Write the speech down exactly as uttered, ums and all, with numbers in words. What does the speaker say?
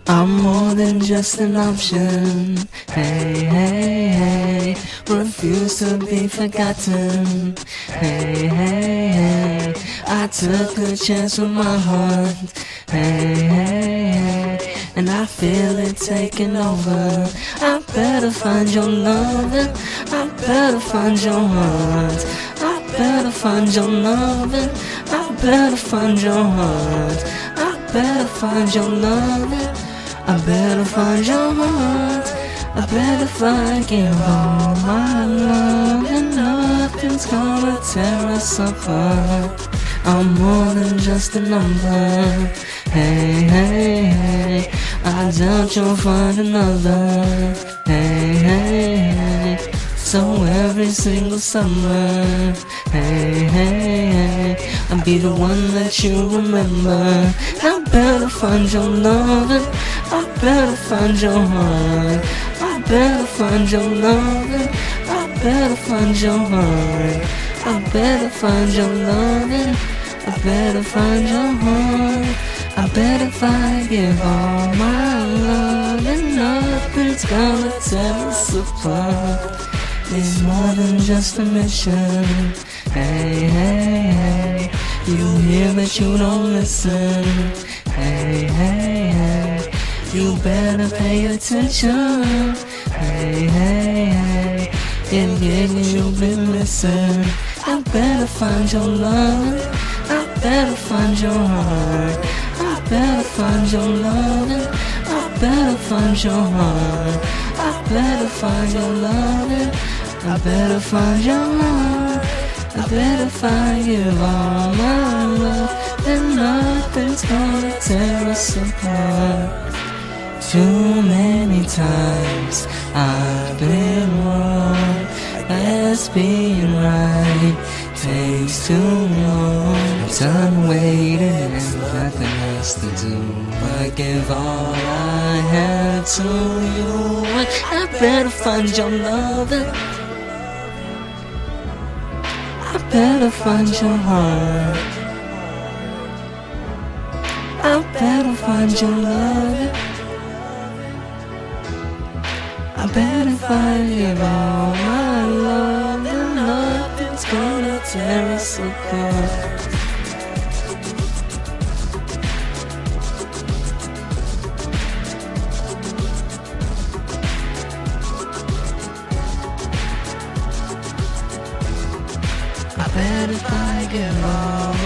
I'm more than just an option. Hey, hey, hey, refuse to be forgotten. Hey, hey, hey, I took a chance with my heart. Hey, hey, hey, and I feel it taking over. I better find your loving. I better find your heart. I better find your loving. I better find your heart. I better find your loving. I better find your heart. I better find, give all my love, and nothing's gonna tear us apart. I'm more than just a number. Hey, hey, hey, I doubt you'll find another. Hey, hey, hey, so every single summer, hey, hey, hey, I'll be the one that you remember. I better find your loving. I better find your heart. I better find your loving. I better find your heart. I better find your loving. I better find your heart. I better find, give all my love, and nothing's gonna tear us apart. It's more than just a mission. Hey, hey, hey, you hear but you don't listen. Hey, hey, hey, you better pay attention. Hey, hey, hey, if you've been missing, I better find your love. I better find your heart. I better find your loving. I better find your heart. I better find your loving. I better find your heart. I better find you all my love, and nothing's gonna tear us apart. Too many times I've been wrong. As being right takes too long. I'm done waiting and nothing else to do but give all I had to you. I better find your loving. I better find your heart. I better find your loving. I better find you all my love, and nothing's gonna tear us apart. I better find you all